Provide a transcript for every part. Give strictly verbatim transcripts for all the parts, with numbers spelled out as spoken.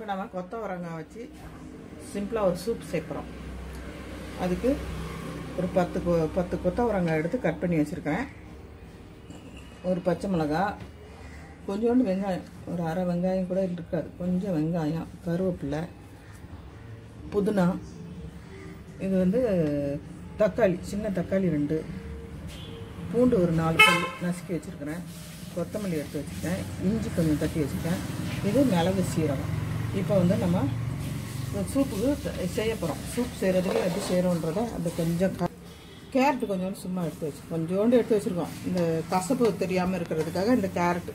நம்ம கொத்தவரங்காய் வச்சு சிம்பிளாக ஒரு சூப் சேர்க்குறோம். அதுக்கு ஒரு பத்து கொ பத்து கொத்தவரங்காய் எடுத்து கட் பண்ணி வச்சுருக்கேன். ஒரு பச்சை மிளகாய், கொஞ்சோண்டு வெங்காயம், ஒரு அரை வெங்காயம் கூட இருக்காது, கொஞ்சம் வெங்காயம், கருவேப்பிலை, புதினா, இது வந்து தக்காளி, சின்ன தக்காளி ரெண்டு, பூண்டு ஒரு நாலு பல் நசுக்கி வச்சுருக்கிறேன், கொத்தமல்லி எடுத்து வச்சுருக்கேன், இஞ்சி கொஞ்சம் தட்டி வச்சுருக்கேன், இது மிளகு சீரகம். இப்போ வந்து நம்ம சூப்புக்கு செய்ய போகிறோம். சூப் செய்கிறதுக்கு எப்படி செய்கிறோன்றதை அந்த கொஞ்சம் கேரட்டு கொஞ்சோண்டு சும்மா எடுத்து வச்சு கொஞ்சோண்டு எடுத்து வச்சுருக்கோம், இந்த கசப்பு தெரியாமல் இருக்கிறதுக்காக இந்த கேரட்டு.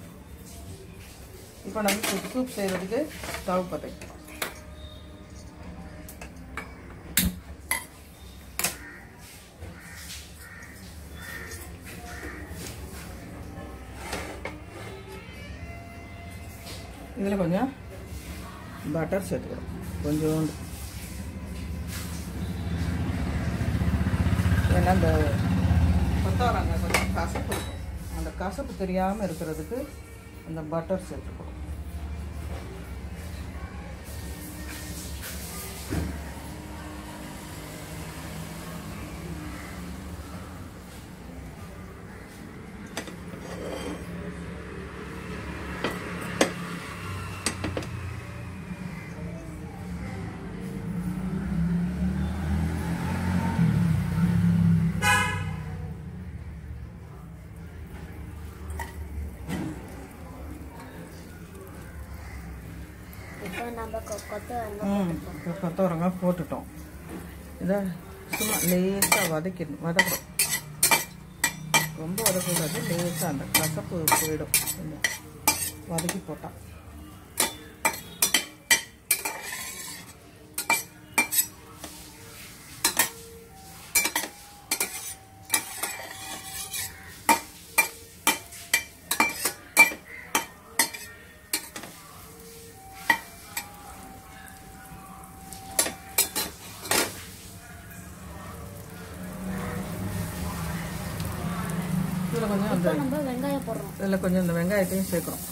இப்போ நம்ம சூப் செய்கிறதுக்கு ஸ்டவ் பற்ற வைக்கிறோம். இதில் கொஞ்சம் பட்டர் சேர்த்துக்கிறோம், கொஞ்சோண்டு. ஏன்னா இந்த கொத்தவரங்காய் கொஞ்சம் கசப்பு இருக்கும், அந்த கசப்பு தெரியாமல் இருக்கிறதுக்கு அந்த பட்டர் சேர்த்துக்கிறோம். கொத்தவரங்காய் போட்டுட்டோம். இதை சும்மா லேசாக வதக்கிடணும், வதக்கிறோம். ரொம்ப வதக்கூடாது, லேசாக அந்த கசப்பு போயிடும் கொஞ்சம் வதக்கி போட்டால். இதில் கொஞ்சம் அந்த வெங்காயம் போடுறோம், இதில் கொஞ்சம் இந்த வெங்காயத்தையும் சேர்க்குறோம்.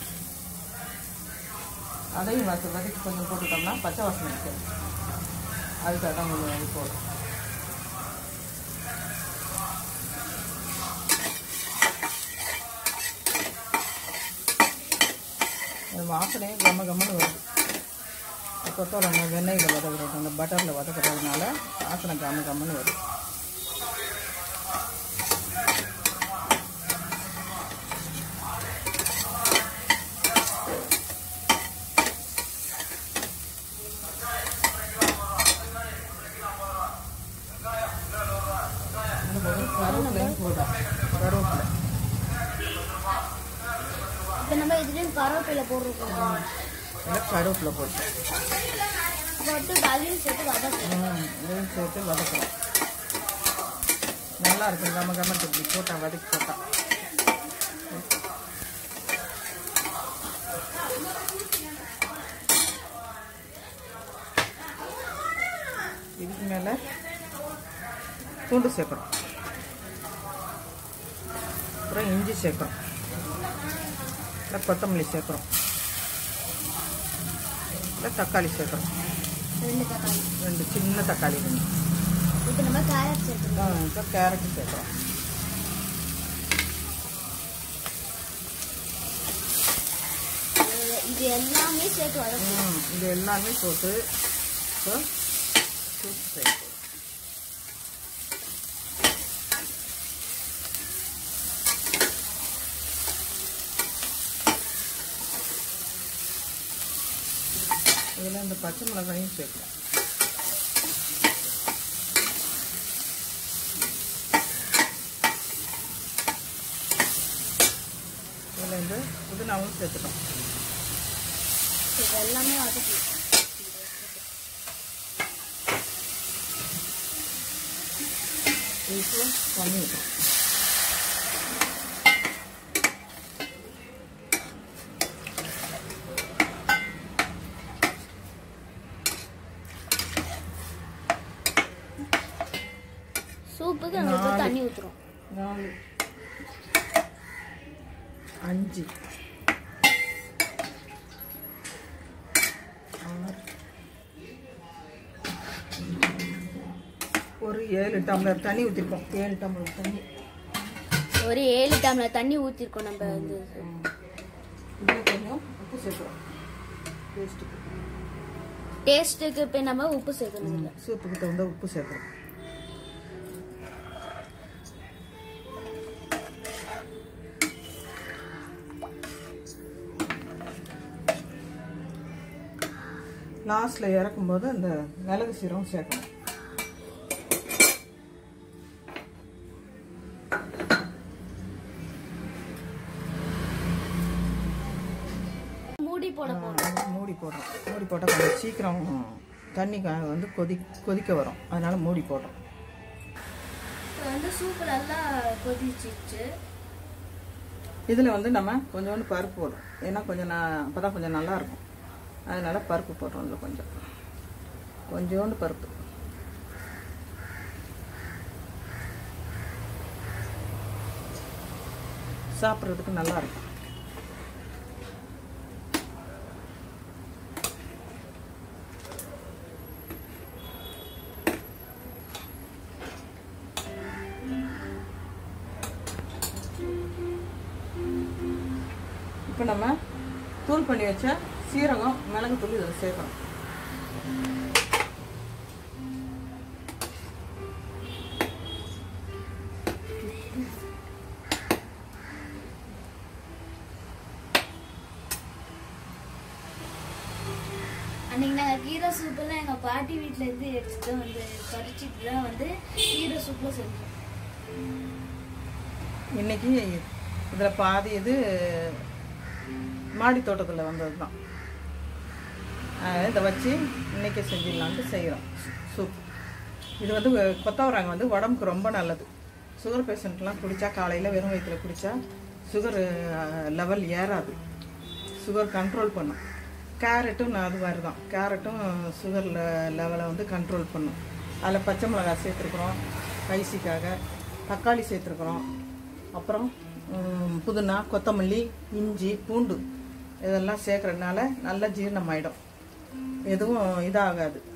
அதையும் வதக்கி வதக்கி கொஞ்சம் போட்டுட்டோம்னா பச்சை வாசனை இருக்குது, அதுக்காக தான் கொஞ்சம் வாங்கி போடுறோம். அந்த வாசனையே கம்ம கம்மன்னு வருது. கொத்தவரங்காய் வெண்ணெயில் வதக்குறது, அந்த பட்டரில் வதக்குறதுனால வாசனை கம்ம கம்மன்னு வருது. கருவேப்பிலையும் போடுறோம், கருவேப்பிலை. இப்போ நம்ம இதுலேயும் கருவேப்பிலை போடுறோம், கருவேப்பிலை போட்டு போட்டு அதையும் சேர்த்து வதக்குறோம். இதையும் சேர்த்து வதக்குறோம். நல்லா இருக்கும், கம்ம கம்மட்டு இப்படி போட்டால் வதக்கி போட்டால். இதுக்கு மேலே பூண்டு சேர்க்குறோம், அப்புறம் இஞ்சி சேர்க்குறோம், இல்லை கொத்தமல்லி சேர்க்குறோம், இல்லை தக்காளி சேர்க்குறோம், ரெண்டு தக்காளி, ரெண்டு சின்ன தக்காளி ரெண்டு. இப்போ நம்ம கேரட் சேர்க்குறோம். இப்போ கேரட் சேர்க்குறோம். இது எல்லாமே சேர்த்து வதக்கணும். இது எல்லாமே போட்டு இப்போ சூப் சேர்த்து இதில் இந்த பச்சை மிளகாயும் சேர்க்கலாம். இதில் இந்த புதினாவும் சேர்த்துட்டோம். இது எல்லாமே வதக்கி இப்போ தண்ணி ஊற்றணும். சூப்புக்கு நம்ம தண்ணி ஊத்துறோம். நாலு அஞ்சு ஏழு டம்ளர் தண்ணி ஊற்றிருக்கோம். ஏழு டம்ளர் தண்ணி ஒரு ஏழு டம்ளர் தண்ணி ஊற்றிருக்கோம். நம்ம வந்து இதில் கொஞ்சம் உப்பு சேர்க்குறோம். டேஸ்ட்டுக்கு டேஸ்ட்டுக்கு இப்போ நம்ம உப்பு சேர்க்கணும். இல்லை சூப்புக்கு தகுந்த உப்பு சேர்க்குறோம். லாஸ்ட்டில் இறக்கும்போது அந்த மிளகு சீரகம் சேர்க்கணும். மூடி போட போகிறோம். மூடி போடுறோம். மூடி போட்டால் கொஞ்சம் சீக்கிரம் தண்ணி வந்து கொதி கொதிக்க வரும். அதனால மூடி போடுறோம். இப்போ வந்து சூப்பு நல்லா கொதிச்சிச்சு. இதில் வந்து நம்ம கொஞ்சோண்டு பருப்பு போடுறோம். ஏன்னா கொஞ்சம் நான் அப்போ தான் கொஞ்சம் நல்லாயிருக்கும். அதனால பருப்பு போடுறோம். இதில் கொஞ்சம் கொஞ்சோண்டு பருப்பு. சாப்பிட்றதுக்கு நல்லா இருக்கும். இப்போ நம்ம தூள் பண்ணி வச்ச சீரகம் மிளகு தூள் இதில் சேர்க்கணும். அன்னைக்கு நாங்கள் கீரை சூப்பெல்லாம் எங்கள் பாட்டி வீட்டில் இருந்து எடுத்துட்டு வந்து பறிச்சுட்டு தான் வந்து கீரை சூப்பில் செஞ்சோம். இன்னைக்கு இதில் பாதி இது மாடி தோட்டத்தில் வந்தது தான். இதை வச்சு இன்றைக்கி செஞ்சிடலான்ட்டு செய்கிறோம் சூப். இது வந்து கொத்தவரங்காய் வந்து உடம்புக்கு ரொம்ப நல்லது. சுகர் பேஷண்ட்லாம் குடித்தா காலையில் வெறும் வயிற்றில் குடித்தா சுகர் லெவல் ஏறாது. சுகர் கண்ட்ரோல் பண்ணும். கேரட்டும் அது மாதிரி தான். கேரட்டும் சுகர் லெவலை வந்து கண்ட்ரோல் பண்ணும். அதில் பச்சை மிளகாய் சேர்த்துருக்குறோம் ஸ்பைசிக்காக. தக்காளி சேர்த்துருக்குறோம். அப்புறம் புதினா, கொத்தமல்லி, இஞ்சி, பூண்டு இதெல்லாம் சேர்க்குறதுனால நல்ல ஜீரணமாயிடும். எதுவும் இதாகாது.